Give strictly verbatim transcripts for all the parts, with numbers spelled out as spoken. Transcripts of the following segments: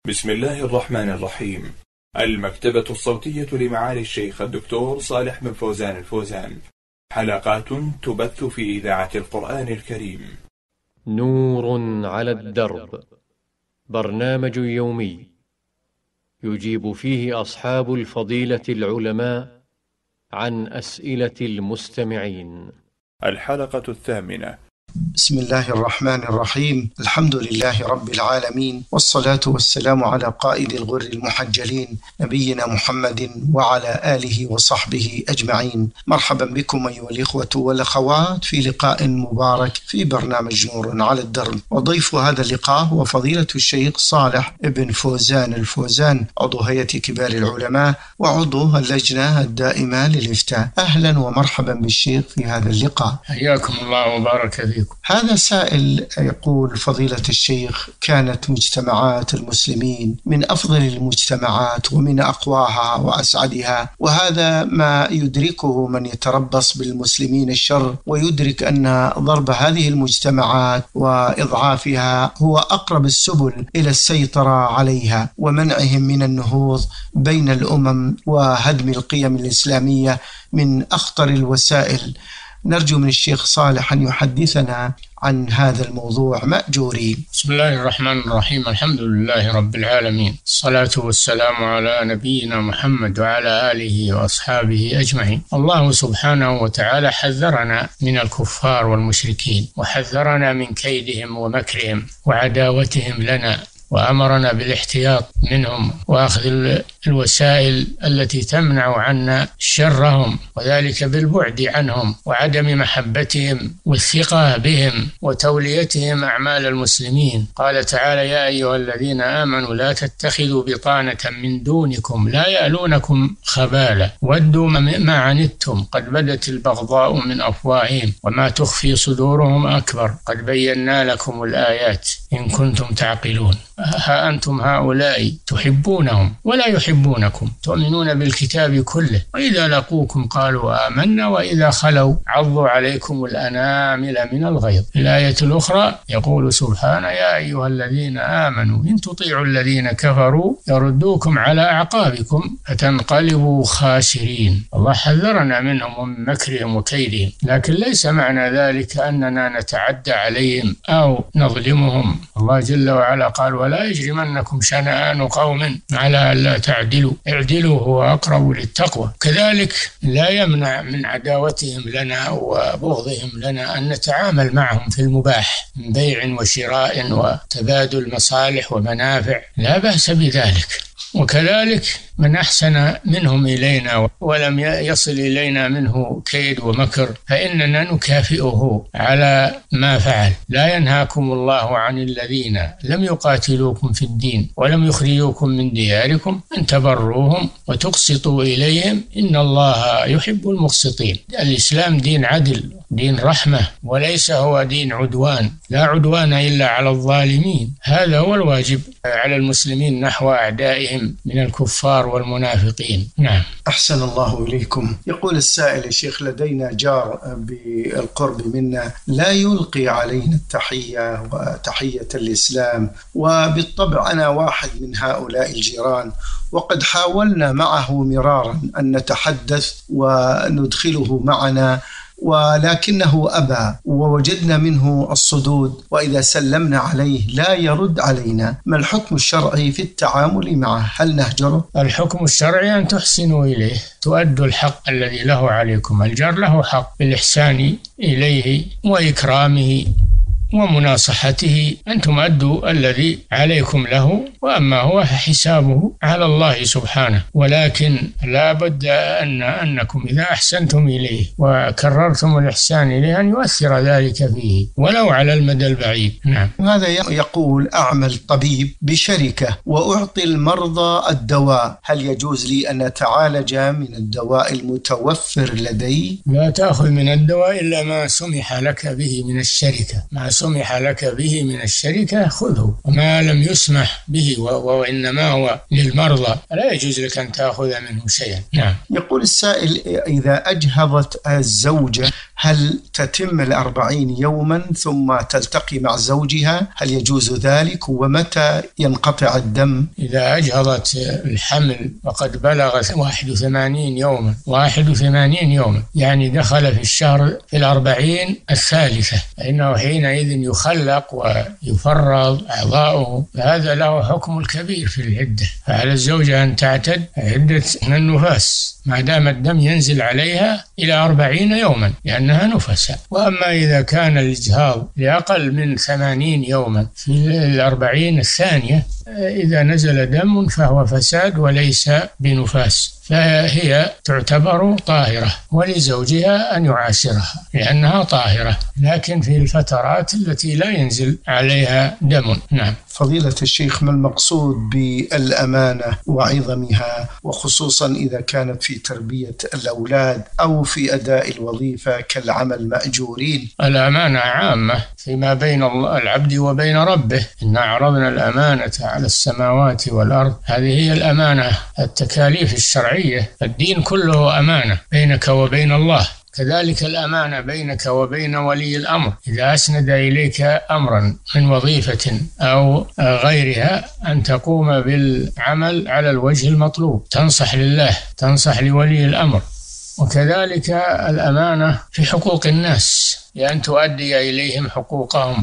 بسم الله الرحمن الرحيم. المكتبة الصوتية لمعالي الشيخ الدكتور صالح بن فوزان الفوزان، حلقات تبث في إذاعة القرآن الكريم. نور على الدرب، برنامج يومي يجيب فيه أصحاب الفضيلة العلماء عن أسئلة المستمعين. الحلقة الثامنة. بسم الله الرحمن الرحيم. الحمد لله رب العالمين، والصلاة والسلام على قائد الغر المحجلين نبينا محمد وعلى آله وصحبه أجمعين. مرحبا بكم أيها الإخوة والأخوات في لقاء مبارك في برنامج نور على الدرب، وضيف هذا اللقاء هو فضيلة الشيخ صالح بن فوزان الفوزان، عضو هيئة كبار العلماء وعضو اللجنة الدائمة للإفتاء. أهلا ومرحبا بالشيخ في هذا اللقاء. حياكم الله وبارك فيكم. هذا سائل يقول: فضيلة الشيخ، كانت مجتمعات المسلمين من أفضل المجتمعات ومن أقواها وأسعدها، وهذا ما يدركه من يتربص بالمسلمين الشر، ويدرك أن ضرب هذه المجتمعات وإضعافها هو أقرب السبل إلى السيطرة عليها ومنعهم من النهوض بين الأمم وهدم القيم الإسلامية من أخطر الوسائل. نرجو من الشيخ صالح أن يحدثنا عن هذا الموضوع مأجورين. بسم الله الرحمن الرحيم. الحمد لله رب العالمين، الصلاة والسلام على نبينا محمد وعلى آله وأصحابه أجمعين. الله سبحانه وتعالى حذرنا من الكفار والمشركين، وحذرنا من كيدهم ومكرهم وعداوتهم لنا، وأمرنا بالاحتياط منهم وأخذ الوسائل التي تمنع عنا شرهم، وذلك بالبعد عنهم وعدم محبتهم والثقة بهم وتوليتهم أعمال المسلمين. قال تعالى: يا أيها الذين آمنوا لا تتخذوا بطانة من دونكم لا يألونكم خبالا ودوا ما عنتم قد بدت البغضاء من أفواههم وما تخفي صدورهم أكبر قد بينا لكم الآيات إن كنتم تعقلون. ها أنتم هؤلاء تحبونهم ولا يحبونكم، تؤمنون بالكتاب كله، وإذا لقوكم قالوا آمنا وإذا خلوا عضوا عليكم الأنامل من الغيظ. الآية الأخرى يقول سبحانه: يا أيها الذين آمنوا إن تطيعوا الذين كفروا يردوكم على أعقابكم فتنقلبوا خاسرين. الله حذرنا منهم ومن مكرهم وكيدهم، لكن ليس معنى ذلك أننا نتعدى عليهم أو نظلمهم. الله جل وعلا قال: ولا يجرمنكم شنآن قوم على ألا تعدلوا اعدلوا هو أقرب للتقوى. كذلك لا يمنع من عداوتهم لنا وبغضهم لنا أن نتعامل معهم في المباح من بيع وشراء وتبادل مصالح ومنافع، لا بأس بذلك. وكذلك من أحسن منهم إلينا ولم يصل إلينا منه كيد ومكر فإننا نكافئه على ما فعل. لا ينهاكم الله عن الذين لم يقاتلوكم في الدين ولم يخرجوكم من دياركم أن تبروهم وتقسطوا إليهم إن الله يحب المقسطين. الإسلام دين عدل، دين رحمة، وليس هو دين عدوان. لا عدوان إلا على الظالمين. هذا هو الواجب على المسلمين نحو أعدائهم من الكفار والمنافقين. نعم. أحسن الله إليكم. يقول السائل: يا شيخ، لدينا جار بالقرب منا لا يلقي علينا التحية وتحية الإسلام، وبالطبع أنا واحد من هؤلاء الجيران، وقد حاولنا معه مرارا أن نتحدث وندخله معنا ولكنه أبى، ووجدنا منه الصدود، وإذا سلمنا عليه لا يرد علينا. ما الحكم الشرعي في التعامل معه؟ هل نهجره؟ الحكم الشرعي أن تحسنوا إليه، تؤدوا الحق الذي له عليكم. الجار له حق بالإحسان إليه وإكرامه ومناصحته، أنتم أدوا الذي عليكم له، وأما هو حسابه على الله سبحانه. ولكن لا بد أن أنكم إذا أحسنتم إليه وكررتم الإحسان إليه أن يؤثر ذلك فيه ولو على المدى البعيد. نعم. هذا يقول: أعمل طبيب بشركة وأعطي المرضى الدواء، هل يجوز لي أن أتعالج من الدواء المتوفر لدي؟ لا تأخذ من الدواء إلا ما سمح لك به من الشركة، ما سمح لك به من الشركة خذه، وما لم يسمح به وإنما هو للمرضى لا يجوز لك أن تأخذ منه شيئا. نعم. يقول السائل: إذا أجهضت الزوجة هل تتم الأربعين يوما ثم تلتقي مع زوجها؟ هل يجوز ذلك؟ ومتى ينقطع الدم؟ إذا أجهضت الحمل وقد بلغت واحد وثمانين يوما واحد وثمانين يوما يعني دخل في الشهر في الأربعين الثالثة، فإنه حينئذ يخلق ويفرض أعضاؤه، فهذا له حكم الكبير في العدة. فعلى الزوجة أن تعتد عدة النفاس ما دام الدم ينزل عليها إلى أربعين يوما لأنها نفساء. وأما إذا كان الإجهاض لأقل من ثمانين يوما في الأربعين الثانية، إذا نزل دم فهو فساد وليس بنفاس، فهي تعتبر طاهرة ولزوجها أن يعاشرها لأنها طاهرة، لكن في الفترات التي لا ينزل عليها دم. نعم. فضيلة الشيخ، ما المقصود بالأمانة وعظمها، وخصوصا إذا كانت في تربية الأولاد أو في أداء الوظيفة كالعمل مأجورين؟ الأمانة عامة فيما بين العبد وبين ربه. إنا عرضنا الأمانة على السماوات والأرض، هذه هي الأمانة، التكاليف الشرعية. الدين كله أمانة بينك وبين الله. كذلك الأمانة بينك وبين ولي الأمر، إذا أسند إليك أمرا من وظيفة أو غيرها أن تقوم بالعمل على الوجه المطلوب، تنصح لله، تنصح لولي الأمر. وكذلك الأمانة في حقوق الناس، لأن تؤدي إليهم حقوقهم.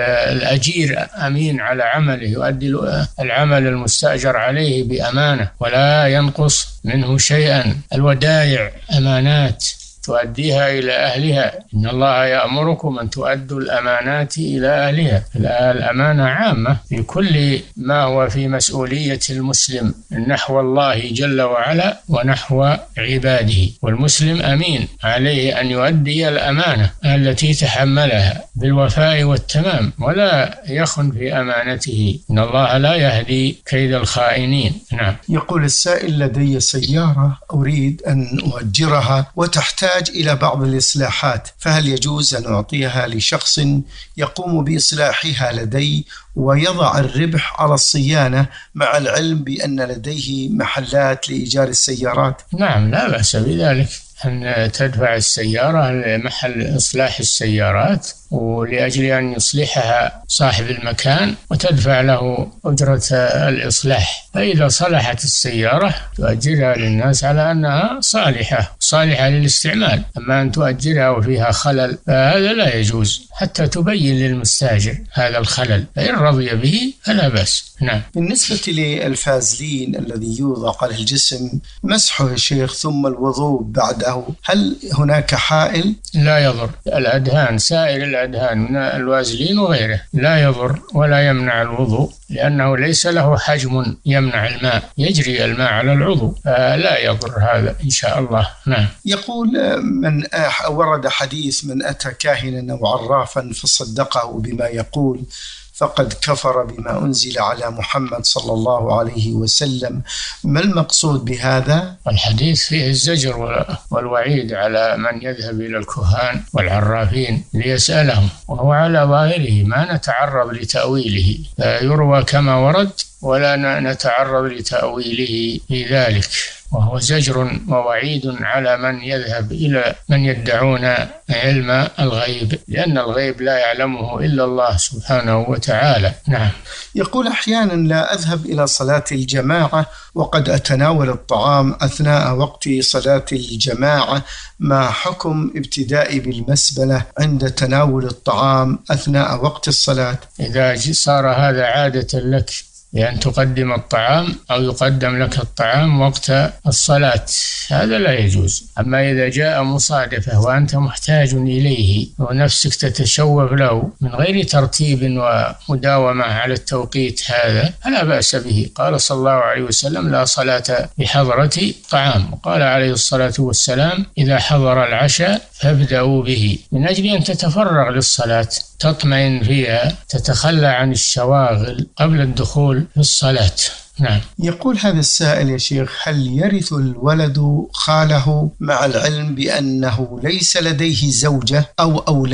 الأجير أمين على عمله، يؤدي العمل المستأجر عليه بأمانة ولا ينقص منه شيئا. الودائع أمانات تؤديها إلى أهلها، إن الله يأمركم أن تؤدوا الأمانات إلى أهلها. الأمانة عامة في كل ما هو في مسؤولية المسلم نحو الله جل وعلا ونحو عباده، والمسلم أمين عليه أن يؤدي الأمانة التي تحملها بالوفاء والتمام ولا يخن في أمانته، إن الله لا يهدي كيد الخائنين. نعم. يقول السائل: لدي سيارة أريد أن أؤجرها وتحتاج إلى بعض الإصلاحات، فهل يجوز أن أعطيها لشخص يقوم بإصلاحها لدي ويضع الربح على الصيانة، مع العلم بأن لديه محلات لإيجار السيارات؟ نعم، لا بأس بذلك أن تدفع السيارة لمحل إصلاح السيارات ولأجل أن يصلحها صاحب المكان وتدفع له أجرة الإصلاح. فإذا صلحت السيارة تؤجرها للناس على أنها صالحة صالحة للاستعمال. أما أن تؤجرها وفيها خلل فهذا لا يجوز، حتى تبين للمستاجر هذا الخلل، فإن رضي به فلا بأس. نعم. بالنسبة للفازلين الذي يوضع على الجسم، مسحه يا شيخ ثم الوضوء بعده، هل هناك حائل؟ لا يضر. الأدهان، سائر الأدهان من الوازلين وغيره، لا يضر ولا يمنع الوضوء، لأنه ليس له حجم يمنع الماء، يجري الماء على العضو، فلا يضر هذا إن شاء الله. نعم. يقول: من ورد حديث من أتى كاهنا أو عرافا فصدقه بما يقول فقد كفر بما أنزل على محمد صلى الله عليه وسلم، ما المقصود بهذا؟ الحديث فيه الزجر والوعيد على من يذهب إلى الكهان والعرافين ليسألهم، وهو على ظاهره ما نتعرض لتأويله، يروى كما ورد ولا نتعرض لتأويله في ذلك، وهو زجر ووعيد على من يذهب إلى من يدعون علم الغيب، لأن الغيب لا يعلمه إلا الله سبحانه وتعالى. نعم. يقول: أحيانا لا أذهب إلى صلاة الجماعة وقد أتناول الطعام أثناء وقت صلاة الجماعة، ما حكم ابتدائي بالمسبلة عند تناول الطعام أثناء وقت الصلاة؟ إذا صار هذا عادة لك بأن تقدم الطعام أو يقدم لك الطعام وقت الصلاة، هذا لا يجوز. أما إذا جاء مصادفة وأنت محتاج إليه ونفسك تتشوف له من غير ترتيب ومداومة على التوقيت، هذا فلا بأس به. قال صلى الله عليه وسلم: لا صلاة بحضرة طعام. وقال عليه الصلاة والسلام: إذا حضر العشاء فابدأوا به، من أجل أن تتفرغ للصلاة، تطمئن فيها، تتخلى عن الشواغل قبل الدخول في الصلاة. نعم. يقول هذا السائل: يا شيخ، هل يرث الولد خاله مع العلم بأنه ليس لديه زوجة أو أولاد؟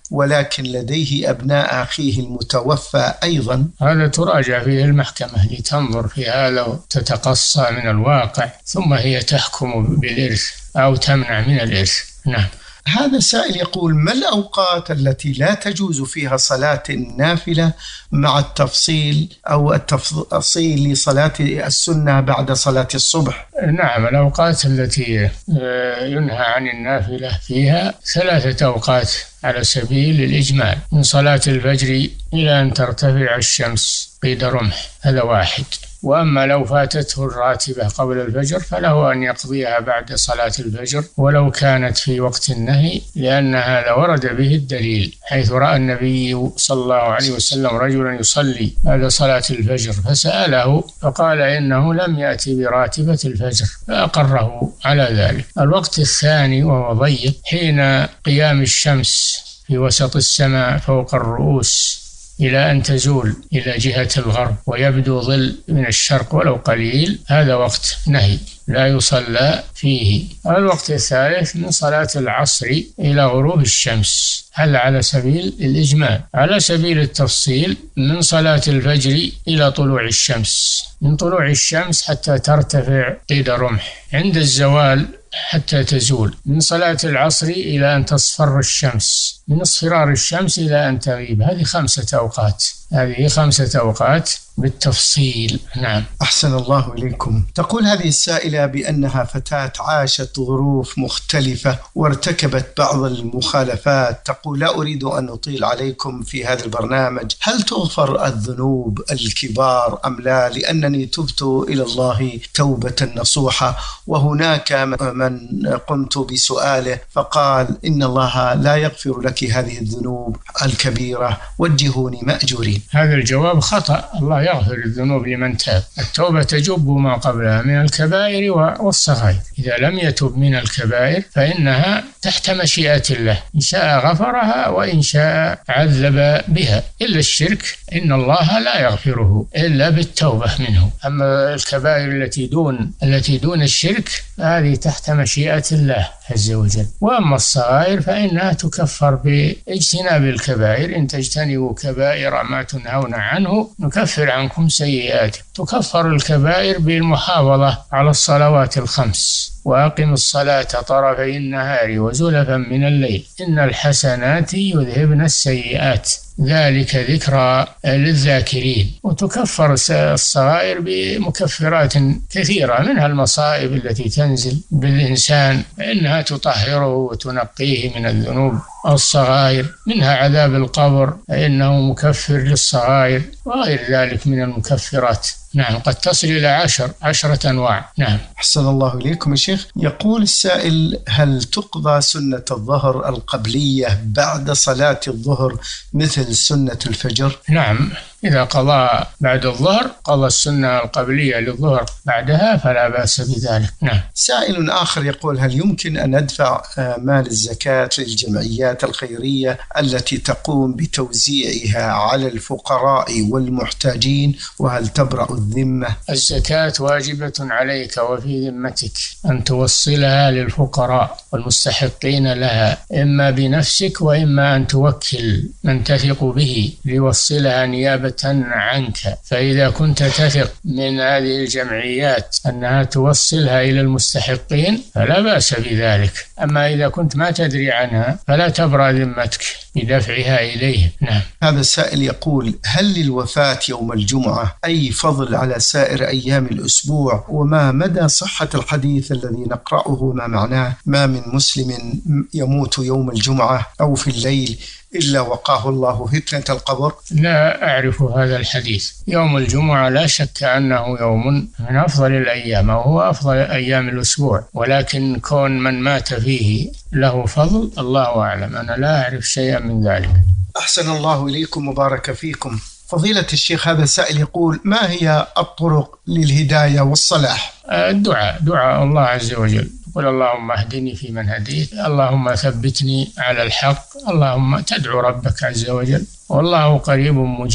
ولكن لديه أبناء أخيه المتوفى أيضا؟ هذا تراجع فيه المحكمة لتنظر في هذا وتتقصى من الواقع، ثم هي تحكم بالإرث أو تمنع من الإرث. نعم. هذا سائل يقول: ما الأوقات التي لا تجوز فيها صلاة النافلة مع التفصيل أو التفصيل لصلاة السنة بعد صلاة الصبح؟ نعم، الأوقات التي ينهى عن النافلة فيها ثلاثة أوقات على سبيل الإجمال: من صلاة الفجر إلى أن ترتفع الشمس قيد رمح، هذا واحد. وأما لو فاتته الراتبة قبل الفجر فله أن يقضيها بعد صلاة الفجر ولو كانت في وقت النهي، لأن هذا ورد به الدليل، حيث رأى النبي صلى الله عليه وسلم رجلا يصلي بعد صلاة الفجر فسأله فقال إنه لم يأتي براتبة الفجر، فأقره على ذلك. الوقت الثاني وهو ضيق حين قيام الشمس في وسط السماء فوق الرؤوس إلى أن تزول إلى جهة الغرب ويبدو ظل من الشرق ولو قليل، هذا وقت نهي لا يصلى فيه. الوقت الثالث من صلاة العصر إلى غروب الشمس، هل على سبيل الإجمال. على سبيل التفصيل من صلاة الفجر إلى طلوع الشمس، من طلوع الشمس حتى ترتفع قيد رمح، عند الزوال حتى تزول، من صلاة العصر إلى أن تصفر الشمس، من اصفرار الشمس إلى أن تغيب. هذه خمسة أوقات، هذه خمسة أوقات بالتفصيل. نعم. أحسن الله إليكم. تقول هذه السائلة بأنها فتاة عاشت ظروف مختلفة وارتكبت بعض المخالفات. تقول: لا أريد أن أطيل عليكم في هذا البرنامج، هل تغفر الذنوب الكبار أم لا؟ لأنني تبت إلى الله توبة نصوحة، وهناك من قمت بسؤاله فقال إن الله لا يغفر لك هذه الذنوب الكبيرة، وجهوني مأجورين. هذا الجواب خطأ، الله يغفر الذنوب لمن تاب. التوبة تجب ما قبلها من الكبائر والصغائر، إذا لم يتب من الكبائر فإنها تحت مشيئة الله، إن شاء غفرها وإن شاء عذب بها، إلا الشرك إن الله لا يغفره إلا بالتوبة منه. أما الكبائر التي دون التي دون الشرك هذه تحت مشيئة الله عز وجل. وأما الصغائر فإنها تكفر باجتناب الكبائر، إن تجتنبوا كبائر ما تنهون عنه نكفر عنكم سيئاتكم. تكفر الكبائر بالمحافظة على الصلوات الخمس: وأقم الصلاة طرفي النهار وزلفا من الليل إن الحسنات يذهبن السيئات ذلك ذكرى للذاكرين. وتكفر الصغائر بمكفرات كثيرة، منها المصائب التي تنزل بالإنسان فإنها تطهره وتنقيه من الذنوب الصغائر، منها عذاب القبر فإنه مكفر للصغائر، وغير ذلك من المكفرات. نعم، قد تصل إلى عشر عشرة أنواع. نعم. أحسن الله إليكم يا شيخ. يقول السائل: هل تقضى سنة الظهر القبلية بعد صلاة الظهر مثل سنة الفجر؟ نعم، إذا قضى بعد الظهر قضى السنة القبلية للظهر بعدها فلا بأس بذلك. نعم. سائل آخر يقول: هل يمكن أن ندفع مال الزكاة للجمعيات الخيرية التي تقوم بتوزيعها على الفقراء والمحتاجين، وهل تبرأ الذمة؟ الزكاة واجبة عليك وفي ذمتك أن توصلها للفقراء والمستحقين لها، إما بنفسك وإما أن توكل من تثق به ليوصلها نيابة عنك. فإذا كنت تثق من هذه الجمعيات أنها توصلها إلى المستحقين فلا بأس بذلك. أما إذا كنت ما تدري عنها فلا تبرأ ذمتك بدفعها إليه. نعم. هذا السائل يقول: هل للوفاة يوم الجمعة أي فضل على سائر أيام الأسبوع؟ وما مدى صحة الحديث الذي نقرأه وما معناه: ما من مسلم يموت يوم الجمعة أو في الليل إلا وقاه الله فتنة القبر؟ لا أعرف هذا الحديث. يوم الجمعة لا شك أنه يوم من أفضل الأيام وهو أفضل أيام الأسبوع، ولكن كون من مات فيه له فضل الله أعلم، أنا لا أعرف شيئا من ذلك. أحسن الله إليكم وبارك فيكم. فضيلة الشيخ، هذا السائل يقول: ما هي الطرق للهداية والصلاح؟ الدعاء، دعاء الله عز وجل، قل اللهم اهدني فيمن هديت، اللهم ثبتني على الحق، اللهم تدعو ربك عز وجل والله قريب مجيب.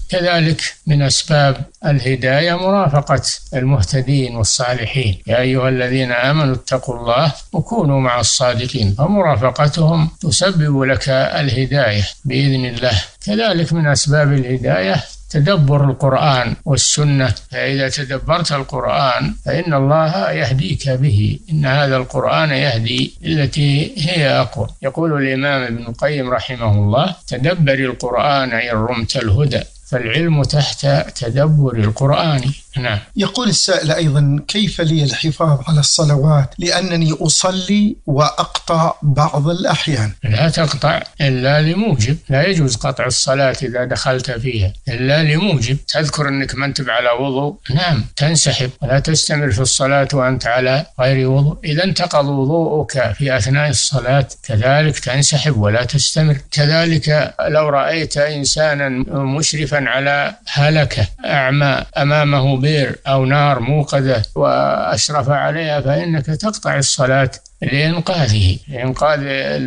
كذلك من أسباب الهداية مرافقة المهتدين والصالحين. يا أيها الذين آمنوا اتقوا الله وكونوا مع الصادقين، فمرافقتهم تسبب لك الهداية بإذن الله. كذلك من أسباب الهداية تدبر القرآن والسنة، فإذا تدبرت القرآن فإن الله يهديك به، إن هذا القرآن يهدي التي هي أقوى. يقول الإمام ابن القيم رحمه الله: تدبر القرآن إن رمت الهدى، فالعلم تحت تدبر القرآن. نعم. يقول السائل أيضا: كيف لي الحفاظ على الصلوات لأنني أصلي وأقطع بعض الأحيان؟ لا تقطع إلا لموجب، لا يجوز قطع الصلاة إذا دخلت فيها إلا لموجب. تذكر أنك ما أنت على وضوء، نعم تنسحب ولا تستمر في الصلاة وأنت على غير وضوء. إذا انتقض وضوءك في أثناء الصلاة كذلك تنسحب ولا تستمر. كذلك لو رأيت إنسانا مشرفا على هلكة أعمى أمامه بئر أو نار موقدة وأشرف عليها فإنك تقطع الصلاة لإنقاذه، لإنقاذ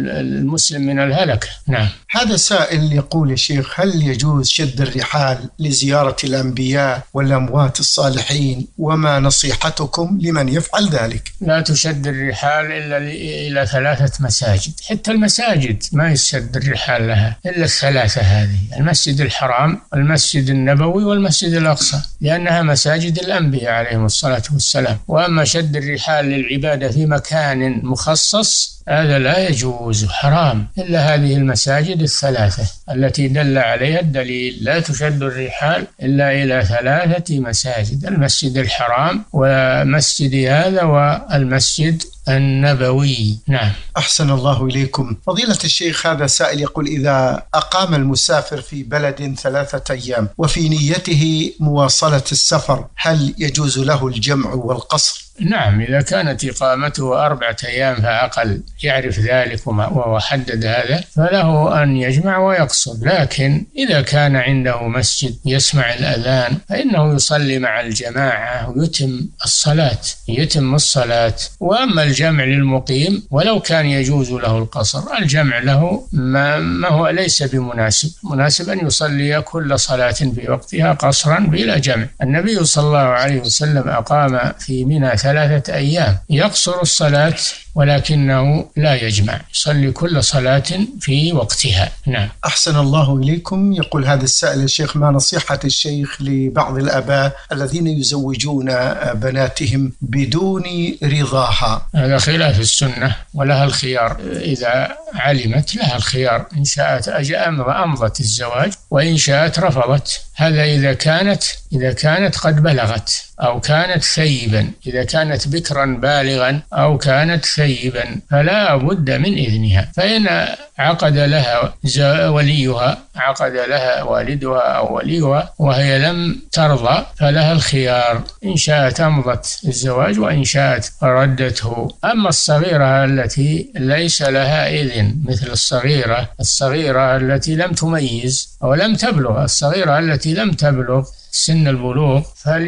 المسلم من الهلكة. نعم. هذا سائل يقول: يا شيخ، هل يجوز شد الرحال لزيارة الأنبياء والأموات الصالحين؟ وما نصيحتكم لمن يفعل ذلك؟ لا تشد الرحال إلا إلى ثلاثة مساجد. حتى المساجد ما يشد الرحال لها إلا الثلاثة هذه: المسجد الحرام والمسجد النبوي والمسجد الأقصى، لأنها مساجد الأنبياء عليهم الصلاة والسلام. وأما شد الرحال للعبادة في مكان مخصص هذا لا يجوز، حرام، إلا هذه المساجد الثلاثة التي دل عليها الدليل. لا تشد الرحال إلا إلى ثلاثة مساجد: المسجد الحرام ومسجد هذا والمسجد النبوي. نعم. أحسن الله إليكم. فضيلة الشيخ، هذا سائل يقول: إذا أقام المسافر في بلد ثلاثة أيام وفي نيته مواصلة السفر، هل يجوز له الجمع والقصر؟ نعم، إذا كانت إقامته أربعة أيام فأقل، يعرف ذلك وحدد هذا، فله أن يجمع ويقصر. لكن إذا كان عنده مسجد يسمع الأذان فإنه يصلي مع الجماعة ويتم الصلاة يتم الصلاة. وأما الجمع للمقيم ولو كان يجوز له القصر، الجمع له ما, ما هو ليس بمناسب. مناسب أن يصلي كل صلاة في وقتها قصرا بلا جمع. النبي صلى الله عليه وسلم أقام في منى ثلاثة أيام يقصر الصلاة ولكنه لا يجمع، يصلي كل صلاة في وقتها. نعم. أحسن الله إليكم. يقول هذا السائل: يا شيخ، ما نصيحة الشيخ لبعض الآباء الذين يزوجون بناتهم بدون رضاها؟ هذا خلاف السنة، ولها الخيار. إذا علمت لها الخيار، إن شاءت أمضت الزواج وإن شاءت رفضت. هذا إذا كانت إذا كانت قد بلغت أو كانت ثيبا. إذا كانت بكرا بالغا أو كانت ثيبا فلا بد من إذنها. فإن عقد لها وليها عقد لها والدها أو وليها وهي لم ترضى فلها الخيار، إن شاءت أمضت الزواج وإن شاءت ردته. أما الصغيرة التي ليس لها إذن، مثل الصغيرة الصغيرة التي لم تميز أو لم تبلغ، الصغيرة التي لم تبلغ سن البلوغ،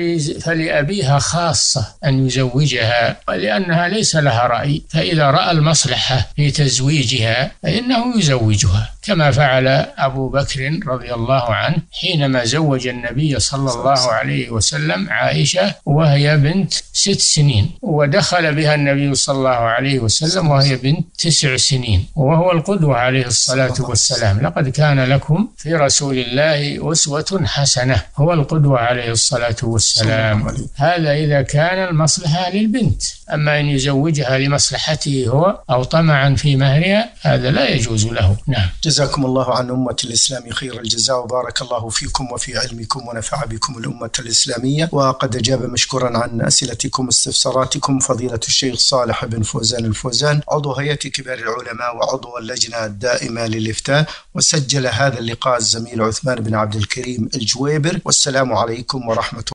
فلأبيها خاصة أن يزوجها، لأنها ليس لها رأي. فإذا رأى المصلحة في تزويجها فإنه يزوجها، كما فعل أبو بكر رضي الله عنه حينما زوج النبي صلى الله عليه وسلم عائشة وهي بنت ست سنين، ودخل بها النبي صلى الله عليه وسلم وهي بنت تسع سنين، وهو القدوة عليه الصلاة والسلام. لقد كان لكم في رسول الله أسوة حسنة، هو القدوة عليه الصلاة والسلام. هذا إذا كان المصلحة للبنت. أما أن يزوجها لمصلحته هو أو طمعا في مهرها هذا لا يجوز له. نعم. جزاكم الله عن أمة الإسلام خير الجزاء، وبارك الله فيكم وفي علمكم ونفع بكم الأمة الإسلامية. وقد أجاب مشكورا عن أسئلتكم واستفساراتكم فضيلة الشيخ صالح بن فوزان الفوزان، عضو هيئة كبار العلماء وعضو اللجنة الدائمة للإفتاء. وسجل هذا اللقاء الزميل عثمان بن عبد الكريم الجويبر. والسلام عليكم ورحمة الله.